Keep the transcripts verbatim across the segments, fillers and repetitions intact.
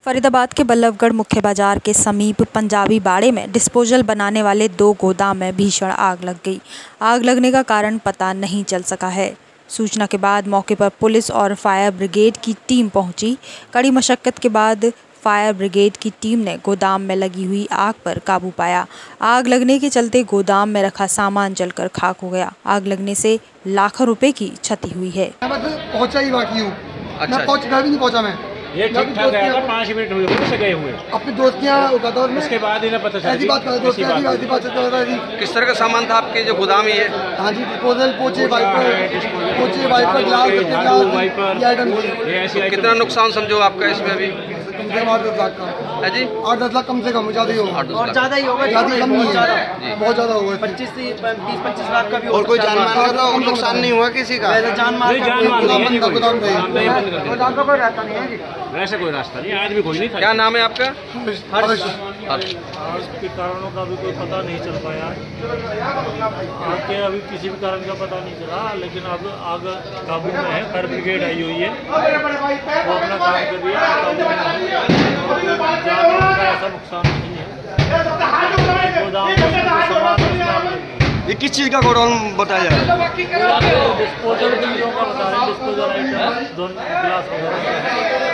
फरीदाबाद के बल्लभगढ़ मुख्य बाजार के समीप पंजाबी बाड़े में डिस्पोजल बनाने वाले दो गोदाम में भीषण आग लग गई। आग लगने का कारण पता नहीं चल सका है। सूचना के बाद मौके पर पुलिस और फायर ब्रिगेड की टीम पहुंची। कड़ी मशक्कत के बाद फायर ब्रिगेड की टीम ने गोदाम में लगी हुई आग पर काबू पाया। आग लगने के चलते गोदाम में रखा सामान जलकर खाक हो गया। आग लगने से लाखों रुपए की क्षति हुई है। पहुंचा ही बाकी हूँ। अच्छा, मैं पहुंच घर भी नहीं पहुंचा। मैं ये ठीक ठाक आया था, पाँच मिनट हुए हुए से गए हुए अपनी दोस्तियाँ उसके बाद इन्हें पता चला। ऐसी बात कर दोस्तियाँ ऐसी ऐसी बात चल रही थी। किस तरह का सामान था आपके जो गोदाम ही है? हाँ जी, डिस्पोजल, पोचे, वाइपर, पोचे, वाइपर, ग्लास, वाइपर। कितना नुकसान समझो आपका इसमें अभी? कम से कम आठ दस लाख का। जी, आठ दस लाख कम से कम, ज़्यादा ही होगा। और ज़्यादा ही होगा, ज़्यादा कम नहीं है, बहुत ज़्यादा होगा। पच्चीस तीस पच्चीस लाख का भी। और कोई जान माल का नुकसान नहीं हुआ किसी का? जान माल का गोदाम का कोई रहता नहीं है। वैसे कोई रास्ता नहीं, आज भी कोई नहीं था। क्या नाम है आपका? हर्ष। आग के कारणों का भी कोई पता नहीं चल पाया। आग के अभी किसी भी कारण का पता नहीं चला, लेकिन अब आग काबू में है। फायर ब्रिगेड आई हुई है, वो अपना काम कर रही है। काबू में जानवरों का ऐसा नुकसान नहीं है। गोदाम ये किस चीज़ का गोडाउन बताया जा रहा है? डिस्पोजल चीज़ों का बता रहे हैं, डिस्पोजल आइटम, दोनों गिलास वगैरह।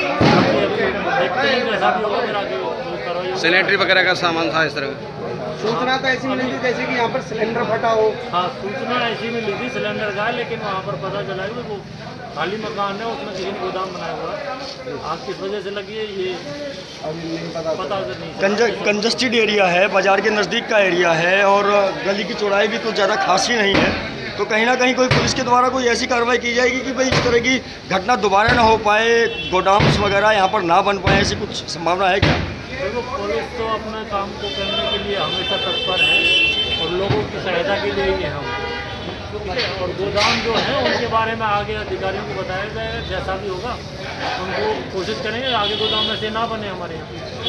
सैनिटरी वगैरह का सामान था इस तरह का। सूचना तो ऐसी मिली थी जैसे कि यहाँ पर सिलेंडर फटा हो। हाँ, सूचना ऐसी मिली थी सिलेंडर का, लेकिन वहाँ पर पता चला कि वो खाली मकान है, उसमें किसी ने गोदाम बनाया हुआ है। आग किस वजह से लगी है ये पता नहीं। कंजस्टेड एरिया है, बाजार के नज़दीक का एरिया है और गली की चौड़ाई भी तो ज़्यादा खासी नहीं है। तो कहीं ना कहीं कोई पुलिस के द्वारा कोई ऐसी कार्रवाई की जाएगी कि भाई इस तरह की घटना दोबारा ना हो पाए, गोदाम्स वगैरह यहाँ पर ना बन पाए, ऐसी कुछ संभावना है क्या? देखो, पुलिस तो अपने काम को करने के लिए हमेशा तत्पर है और लोगों की सहायता के लिए ही है हम। और गोदाम जो है उनके बारे में आगे अधिकारियों को बताया जाएगा, जैसा भी होगा उनको कोशिश करेंगे आगे गोदाम में से ना बने हमारे यहाँ।